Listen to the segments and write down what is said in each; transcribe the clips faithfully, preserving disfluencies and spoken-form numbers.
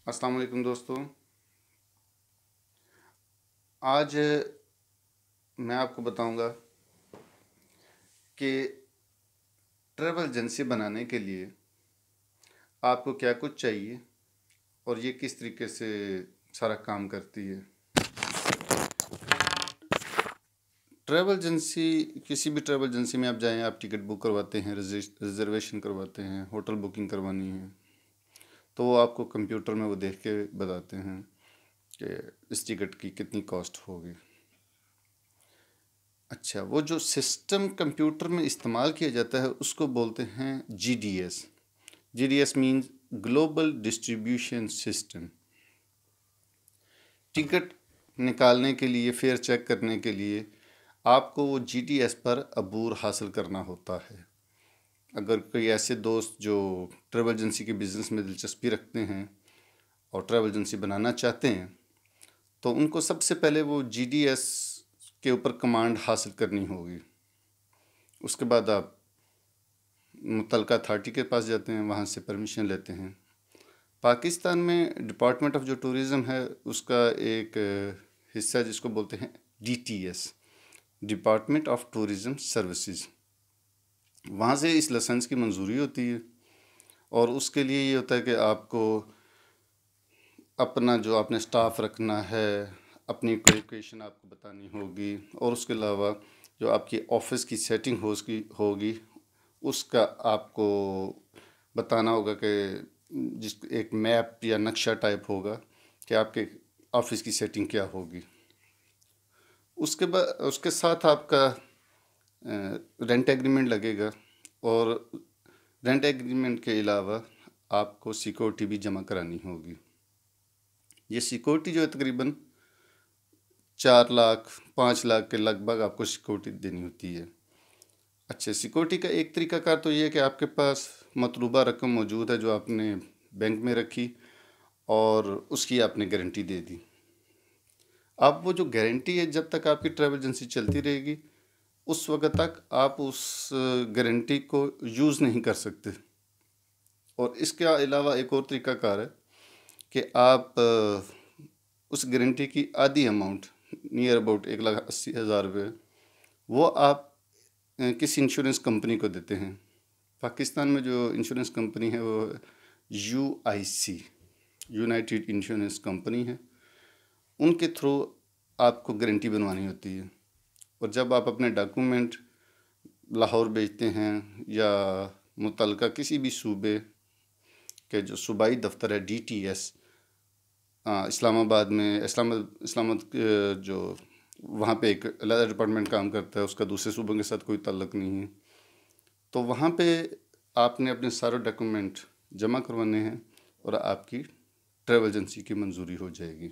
अस्सलाम वालेकुम दोस्तों। आज मैं आपको बताऊंगा कि ट्रैवल एजेंसी बनाने के लिए आपको क्या कुछ चाहिए और ये किस तरीके से सारा काम करती है। ट्रैवल एजेंसी, किसी भी ट्रैवल एजेंसी में आप जाएं, आप टिकट बुक करवाते हैं, रिजर्वेशन करवाते हैं, होटल बुकिंग करवानी है, तो वो आपको कंप्यूटर में वो देख के बताते हैं कि इस टिकट की कितनी कॉस्ट होगी। अच्छा, वो जो सिस्टम कंप्यूटर में इस्तेमाल किया जाता है उसको बोलते हैं G D S. G D S means global distribution system. Ticket निकालने के लिए, फेयर चेक करने के लिए आपको वो जी डी एस पर अबूर हासिल करना होता है। अगर कोई ऐसे दोस्त जो ट्रैवल एजेंसी के बिज़नेस में दिलचस्पी रखते हैं और ट्रैवल एजेंसी बनाना चाहते हैं, तो उनको सबसे पहले वो जी डी एस के ऊपर कमांड हासिल करनी होगी। उसके बाद आप मुतलका अथॉरिटी के पास जाते हैं, वहाँ से परमिशन लेते हैं। पाकिस्तान में डिपार्टमेंट ऑफ जो टूरिज़्म है उसका एक हिस्सा जिसको बोलते हैं D T S, department of tourism services, वहाँ से इस लाइसेंस की मंजूरी होती है। और उसके लिए ये होता है कि आपको अपना जो आपने स्टाफ रखना है, अपनी क्वालिफिकेशन आपको बतानी होगी, और उसके अलावा जो आपकी ऑफिस की सेटिंग हो उसकी होगी उसका आपको बताना होगा कि जिस एक मैप या नक्शा टाइप होगा कि आपके ऑफिस की सेटिंग क्या होगी। उसके बाद उसके साथ आपका रेंट एग्रीमेंट लगेगा, और रेंट एग्रीमेंट के अलावा आपको सिक्योरिटी भी जमा करानी होगी। ये सिक्योरिटी जो है तकरीबन चार लाख पाँच लाख के लगभग आपको सिक्योरिटी देनी होती है। अच्छा, सिक्योरिटी का एक तरीकाकार तो ये है कि आपके पास मतलूबा रकम मौजूद है जो आपने बैंक में रखी और उसकी आपने गारंटी दे दी। अब वो जो गारंटी है, जब तक आपकी ट्रैवल एजेंसी चलती रहेगी उस वक्त तक आप उस गारंटी को यूज़ नहीं कर सकते। और इसके अलावा एक और तरीकाकार है कि आप उस गारंटी की आधी अमाउंट, नियर अबाउट एक लाख अस्सी हज़ार रुपये, वो आप किसी इंश्योरेंस कंपनी को देते हैं। पाकिस्तान में जो इंश्योरेंस कंपनी है वो U I C, United Insurance company है। उनके थ्रू आपको गारंटी बनवानी होती है। और जब आप अपने डॉक्यूमेंट लाहौर भेजते हैं या मुतलका किसी भी सूबे के जो सूबाई दफ्तर है डी टी एस इस्लामाबाद में, इस्लाम इस्लामाबाद जो वहाँ पे एक अलग डिपार्टमेंट काम करता है, उसका दूसरे सूबों के साथ कोई ताल्लुक़ नहीं है, तो वहाँ पे आपने अपने सारे डॉक्यूमेंट जमा करवाने हैं और आपकी ट्रैवल एजेंसी की मंजूरी हो जाएगी।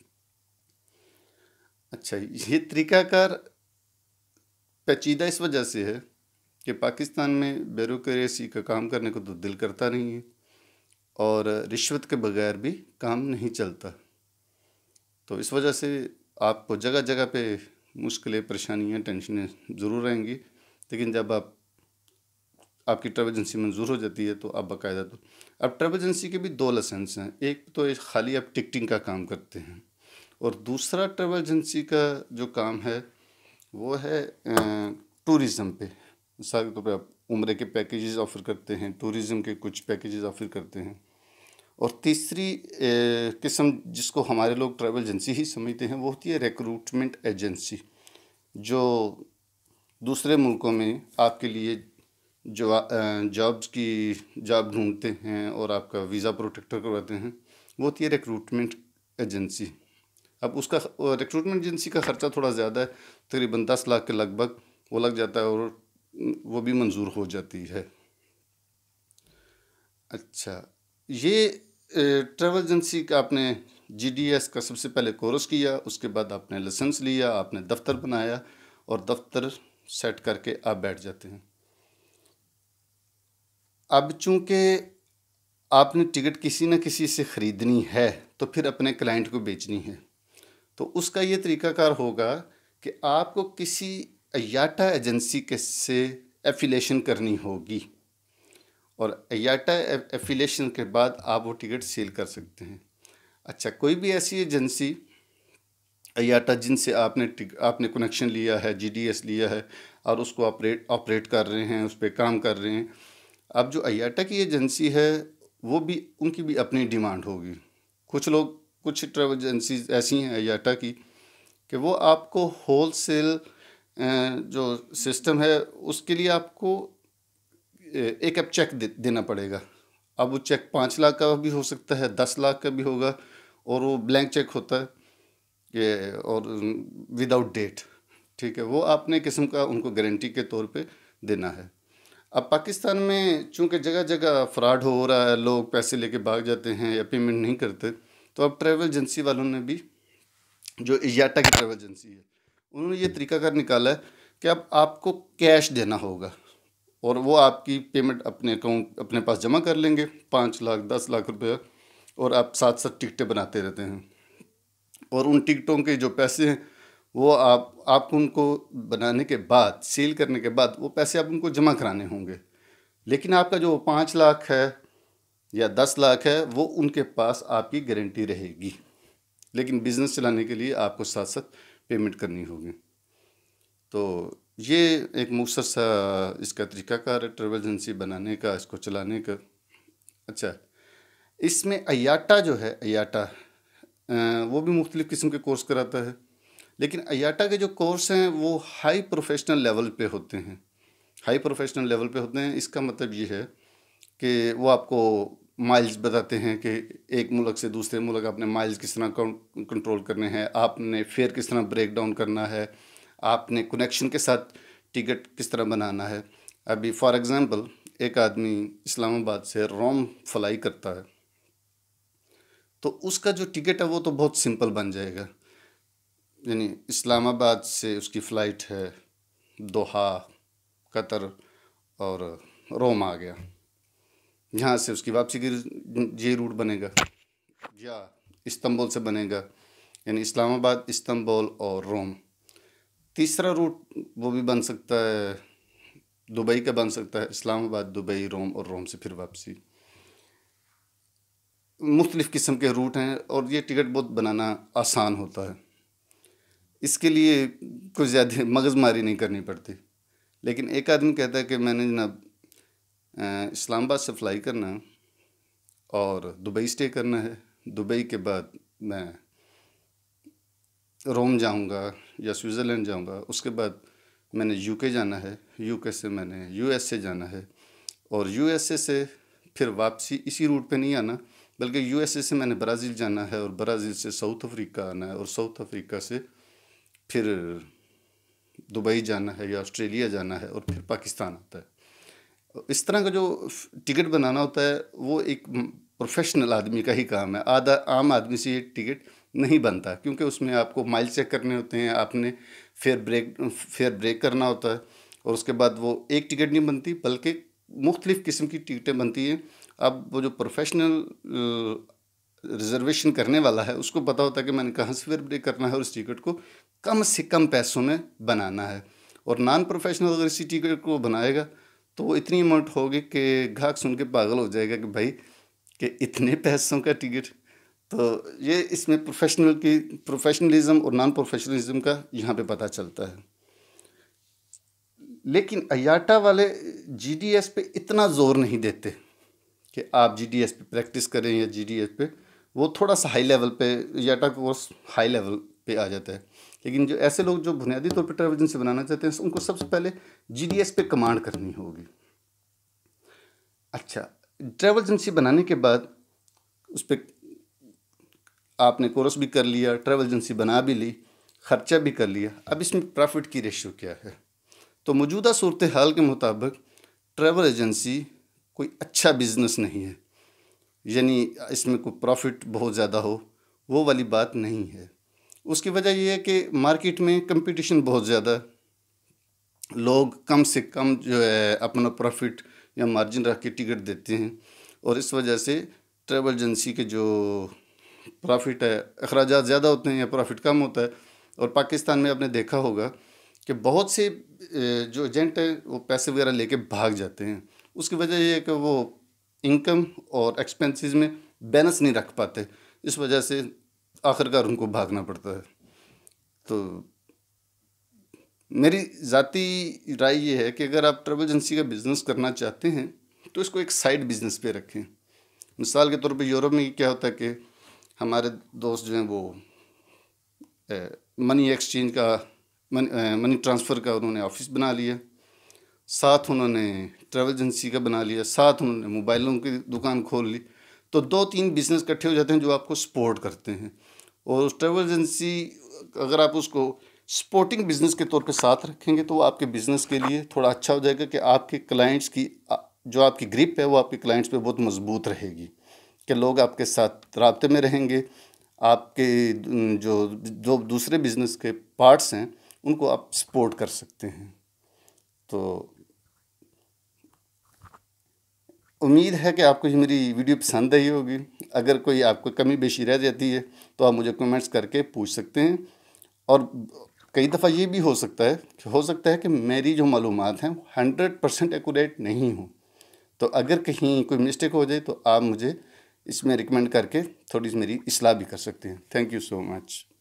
अच्छा, ये तरीकाकार पेचीदा इस वजह से है कि पाकिस्तान में ब्यूरोक्रेसी का काम करने को तो दिल करता नहीं है और रिश्वत के बगैर भी काम नहीं चलता। तो इस वजह से आपको जगह जगह पे मुश्किलें, परेशानियाँ, टेंशनें ज़रूर रहेंगी, लेकिन जब आप आपकी ट्रैवल एजेंसी मंजूर हो जाती है तो आप बाकायदा, तो अब ट्रैवल एजेंसी के भी दो लाइसेंस हैं। एक तो एक खाली आप टिकटिंग का काम करते हैं, और दूसरा ट्रैवल एजेंसी का जो काम है वो है टूरिज़म पे। मिसाल के तौर पर आप उम्रे के पैकेजेस ऑफ़र करते हैं, टूरिज़म के कुछ पैकेजेस ऑफ़र करते हैं। और तीसरी किस्म जिसको हमारे लोग ट्रैवल एजेंसी ही समझते हैं वो होती है रिक्रूटमेंट एजेंसी, जो दूसरे मुल्कों में आपके लिए जो जॉब्स की जॉब ढूंढते हैं और आपका वीज़ा प्रोटेक्टर करवाते हैं, वो होती है रिक्रूटमेंट एजेंसी। अब उसका रिक्रूटमेंट एजेंसी का ख़र्चा थोड़ा ज़्यादा है, तकरीबन दस लाख के लगभग वो लग जाता है, और वो भी मंजूर हो जाती है। अच्छा, ये ट्रैवल एजेंसी का आपने जी डी एस का सबसे पहले कोर्स किया, उसके बाद आपने लाइसेंस लिया, आपने दफ्तर बनाया और दफ्तर सेट करके आप बैठ जाते हैं। अब चूँकि आपने टिकट किसी न किसी से ख़रीदनी है तो फिर अपने क्लाइंट को बेचनी है, तो उसका ये तरीकाकार होगा कि आपको किसी अयाटा एजेंसी के से एफिलेशन करनी होगी, और अयाटा एफिलेशन के बाद आप वो टिकट सेल कर सकते हैं। अच्छा, कोई भी ऐसी एजेंसी अयाटा जिनसे आपने टिक- आपने कनेक्शन लिया है, जीडीएस लिया है और उसको ऑपरेट ऑपरेट कर रहे हैं, उस पर काम कर रहे हैं। अब जो अयाटा की एजेंसी है वो भी, उनकी भी अपनी डिमांड होगी। कुछ लोग, कुछ ट्रैवल एजेंसीज ऐसी हैं अयाटा की कि वो आपको होल सेल जो सिस्टम है उसके लिए आपको ए, एक अब चेक दे, देना पड़ेगा। अब वो चेक पाँच लाख का भी हो सकता है, दस लाख का भी होगा, और वो ब्लैंक चेक होता है कि और विदाउट डेट। ठीक है, वो आपने किस्म का उनको गारंटी के तौर पे देना है। अब पाकिस्तान में चूंकि जगह जगह फ्रॉड हो रहा है, लोग पैसे लेके भाग जाते हैं या पेमेंट नहीं करते, तो अब ट्रैवल एजेंसी वालों ने भी, जो इजाटा की ट्रैवल एजेंसी है, उन्होंने ये तरीकाकार निकाला है कि अब आपको कैश देना होगा और वो आपकी पेमेंट अपने अकाउंट अपने पास जमा कर लेंगे, पाँच लाख दस लाख रुपए, और आप साथ साथ टिकटें बनाते रहते हैं। और उन टिकटों के जो पैसे हैं वो आप आप उनको बनाने के बाद, सेल करने के बाद, वो पैसे आप उनको जमा कराने होंगे। लेकिन आपका जो पाँच लाख है या दस लाख है वो उनके पास आपकी गारंटी रहेगी, लेकिन बिज़नेस चलाने के लिए आपको साथ साथ पेमेंट करनी होगी। तो ये एक मुख्तसर सा इसका तरीकाकार है ट्रैवल एजेंसी बनाने का, इसको चलाने का। अच्छा, इसमें अयाटा जो है, अयाटा अ, वो भी मुख्तलिफ़ किस्म के कोर्स कराता है, लेकिन अयाटा के जो कोर्स हैं वो हाई प्रोफेशनल लेवल पे होते हैं। हाई प्रोफेशनल लेवल पे होते हैं, इसका मतलब ये है कि वो आपको माइल्स बताते हैं कि एक मुल्क से दूसरे मुल्क आपने माइल्स किस तरह कंट्रोल करने हैं, आपने फेयर किस तरह ब्रेक डाउन करना है, आपने कनेक्शन के साथ टिकट किस तरह बनाना है। अभी फॉर एग्ज़ाम्पल, एक आदमी इस्लामाबाद से रोम फ्लाई करता है, तो उसका जो टिकट है वो तो बहुत सिंपल बन जाएगा। यानी इस्लामाबाद से उसकी फ़्लाइट है दोहा, कतर और रोम आ गया, यहाँ से उसकी वापसी की ये रूट बनेगा, या इस्तांबुल से बनेगा, यानी इस्लामाबाद, इस्तांबुल और रोम। तीसरा रूट वो भी बन सकता है, दुबई का बन सकता है, इस्लामाबाद, दुबई, रोम, और रोम से फिर वापसी। मुख्तलिफ़ किस्म के रूट हैं और ये टिकट बहुत बनाना आसान होता है। इसके लिए कुछ ज़्यादा मगज़मारी नहीं करनी पड़ती। लेकिन एक आदमी कहता है कि मैंने जनाब इस्लामाबाद से फ़्लाई करना है और दुबई स्टे करना है, दुबई के बाद मैं रोम जाऊंगा या स्विट्ज़रलैंड जाऊंगा, उसके बाद मैंने यूके जाना है, यूके से मैंने यूएसए जाना है, और यूएसए से फिर वापसी इसी रूट पे नहीं आना, बल्कि यूएसए से मैंने ब्राज़ील जाना है, और ब्राज़ील से साउथ अफ्रीका आना है, और साउथ अफ्रीका से फिर दुबई जाना है या ऑस्ट्रेलिया जाना है, और फिर पाकिस्तान आता है। इस तरह का जो टिकट बनाना होता है वो एक प्रोफेशनल आदमी का ही काम है। आधा आम आदमी से ये टिकट नहीं बनता, क्योंकि उसमें आपको माइल चेक करने होते हैं, आपने फेयर ब्रेक फेयर ब्रेक करना होता है, और उसके बाद वो एक टिकट नहीं बनती बल्कि मुख्तलिफ़ किस्म की टिकटें बनती हैं। अब वो जो प्रोफेशनल रिजर्वेशन करने वाला है उसको पता होता है कि मैंने कहाँ से फेयर ब्रेक करना है और इस टिकट को कम से कम पैसों में बनाना है। और नॉन प्रोफेशनल अगर इसी टिकट को बनाएगा तो वो इतनी अमाउंट होगी कि ग्राहक सुन के पागल हो जाएगा कि भाई कि इतने पैसों का टिकट। तो ये इसमें प्रोफेशनल की प्रोफेशनलिज्म और नॉन प्रोफेशनलिज्म का यहाँ पे पता चलता है। लेकिन अयाटा वाले जीडीएस पे इतना ज़ोर नहीं देते कि आप जीडीएस पे प्रैक्टिस करें या जीडीएस पे, वो थोड़ा सा हाई लेवल पे, अयाटा कोर्स हाई लेवल पे आ जाता है। लेकिन जो ऐसे लोग जो बुनियादी तौर पे ट्रैवल एजेंसी बनाना चाहते हैं उनको सबसे पहले जीडीएस पे कमांड करनी होगी। अच्छा, ट्रैवल एजेंसी बनाने के बाद उस पर आपने कोर्स भी कर लिया, ट्रैवल एजेंसी बना भी ली, ख़र्चा भी कर लिया, अब इसमें प्रॉफिट की रेशियो क्या है? तो मौजूदा सूरत हाल के मुताबिक ट्रैवल एजेंसी कोई अच्छा बिज़नेस नहीं है, यानी इसमें कोई प्रॉफिट बहुत ज़्यादा हो वो वाली बात नहीं है। उसकी वजह यह है कि मार्केट में कंपटीशन बहुत ज़्यादा है, लोग कम से कम जो है अपना प्रॉफिट या मार्जिन रख के टिकट देते हैं, और इस वजह से ट्रैवल एजेंसी के जो प्रॉफिट है, अखराजात ज़्यादा होते हैं या प्रॉफिट कम होता है। और पाकिस्तान में आपने देखा होगा कि बहुत से जो एजेंट हैं वो पैसे वगैरह लेके भाग जाते हैं। उसकी वजह यह है कि वो इनकम और एक्सपेंसेस में बैलेंस नहीं रख पाते, इस वजह से आखिरकार उनको भागना पड़ता है। तो मेरी ज़ाती राय ये है कि अगर आप ट्रैवल एजेंसी का बिज़नेस करना चाहते हैं तो इसको एक साइड बिज़नेस पे रखें। मिसाल के तौर पे यूरोप में क्या होता है कि हमारे दोस्त जो हैं वो मनी एक्सचेंज का मनी, मनी ट्रांसफ़र का उन्होंने ऑफिस बना लिया, साथ उन्होंने ट्रैवल एजेंसी का बना लिया, साथ उन्होंने मोबाइलों की दुकान खोल ली। तो दो तीन बिज़नेस इकट्ठे हो जाते हैं जो आपको सपोर्ट करते हैं। और ट्रैवल एजेंसी अगर आप उसको सपोर्टिंग बिज़नेस के तौर पे साथ रखेंगे तो वो आपके बिज़नेस के लिए थोड़ा अच्छा हो जाएगा कि आपके क्लाइंट्स की जो आपकी ग्रिप है वो आपके क्लाइंट्स पे बहुत मजबूत रहेगी, कि लोग आपके साथ राब्ते में रहेंगे। आपके जो जो दूसरे बिज़नेस के पार्ट्स हैं उनको आप सपोर्ट कर सकते हैं। तो उम्मीद है कि आपको ये मेरी वीडियो पसंद आई होगी। अगर कोई आपको कमी बेशी रह जाती है तो आप मुझे कमेंट्स करके पूछ सकते हैं। और कई दफ़ा ये भी हो सकता है कि हो सकता है कि मेरी जो मालूमात हैं हंड्रेड परसेंट एक्यूरेट नहीं हो। तो अगर कहीं कोई मिस्टेक हो जाए तो आप मुझे इसमें रिकमेंड करके थोड़ी सी मेरी इस्लाह भी कर सकते हैं। Thank you so much.